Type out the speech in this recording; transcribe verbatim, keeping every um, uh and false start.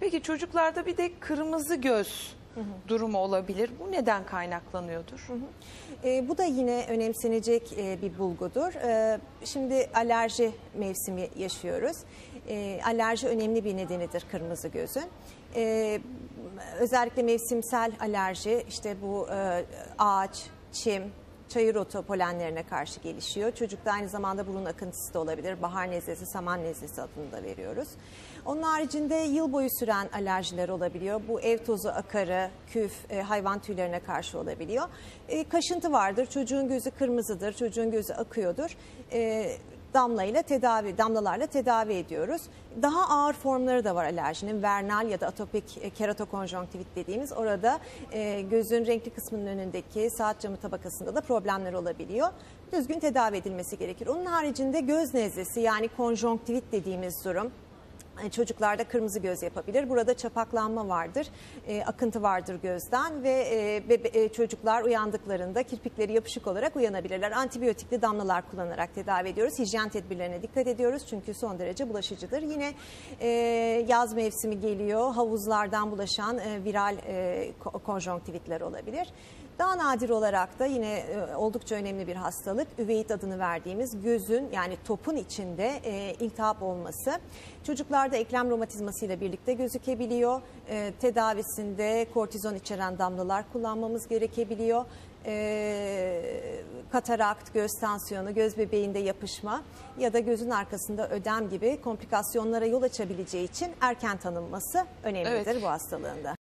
Peki çocuklarda bir de kırmızı göz hı hı. durumu olabilir. Bu neden kaynaklanıyordur? Hı hı. E, bu da yine önemsenecek e, bir bulgudur. E, şimdi alerji mevsimi yaşıyoruz. E, alerji önemli bir nedenidir kırmızı gözün. E, özellikle mevsimsel alerji işte bu e, ağaç, çim, çayır otu polenlerine karşı gelişiyor. Çocukta aynı zamanda burun akıntısı da olabilir. Bahar nezlesi, saman nezlesi adını da veriyoruz. Onun haricinde yıl boyu süren alerjiler olabiliyor. Bu ev tozu, akarı, küf, e, hayvan tüylerine karşı olabiliyor. E, kaşıntı vardır. Çocuğun gözü kırmızıdır. Çocuğun gözü akıyordur. E, damlayla tedavi, damlalarla tedavi ediyoruz. Daha ağır formları da var alerjinin. Vernal ya da atopik keratokonjonktivit dediğimiz, orada e, gözün renkli kısmının önündeki saat camı tabakasında da problemler olabiliyor. Düzgün tedavi edilmesi gerekir. Onun haricinde göz nezlesi yani konjonktivit dediğimiz durum çocuklarda kırmızı göz yapabilir. Burada çapaklanma vardır, e, akıntı vardır gözden ve e, bebe, e, çocuklar uyandıklarında kirpikleri yapışık olarak uyanabilirler. Antibiyotikli damlalar kullanarak tedavi ediyoruz. Hijyen tedbirlerine dikkat ediyoruz çünkü son derece bulaşıcıdır. Yine e, yaz mevsimi geliyor, havuzlardan bulaşan e, viral e, konjonktivitler olabilir. Daha nadir olarak da yine e, oldukça önemli bir hastalık, üveit adını verdiğimiz gözün yani topun içinde e, iltihap olması. Çocuklarda eklem romatizması ile birlikte gözükebiliyor. E, tedavisinde kortizon içeren damlalar kullanmamız gerekebiliyor. E, katarakt, göz tansiyonu, göz bebeğinde yapışma ya da gözün arkasında ödem gibi komplikasyonlara yol açabileceği için erken tanınması önemlidir evet. bu hastalığında.